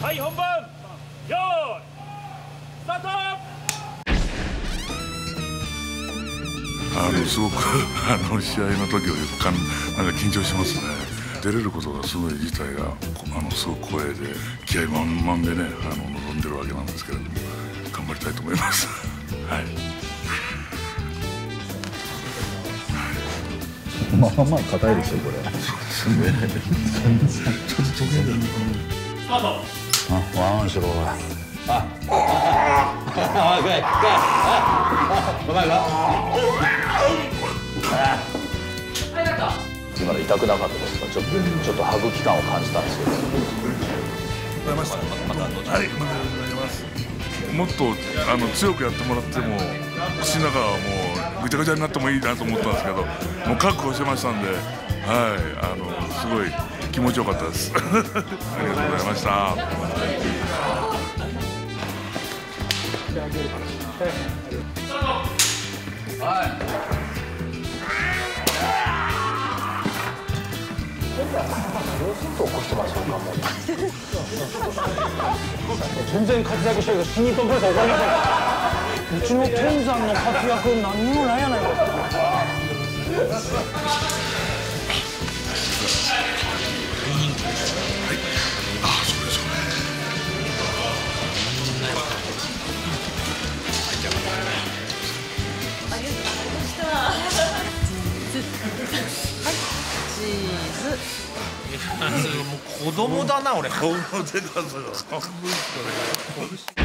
はい、本番よーいスタート。 すごく試合の時よりなんか緊張しますね。出れることがすごい自体がすごく光栄で気合満々でね臨んでるわけなんですけれども、頑張りたいと思います。はい。 まあまあ硬いですよこれ。 そうですね。ちょっと得意だ。 スタート。 ワンしろが。今の痛くなかったですか？ちょっと歯茎感を感じたんですけど。 ございました。はい、またお願いします。もっと強くやってもらっても口の中はもうぐちゃぐちゃになってもいいなと思ったんですけど、もう覚悟してましたんで、はい、すごい気持ちよかったです。ありがとうございました。 全然活躍してるけど新日本プロレス分かりませんか？うちの天山の活躍何にもないやないか。 もう子供だな俺。 顔のでかさが。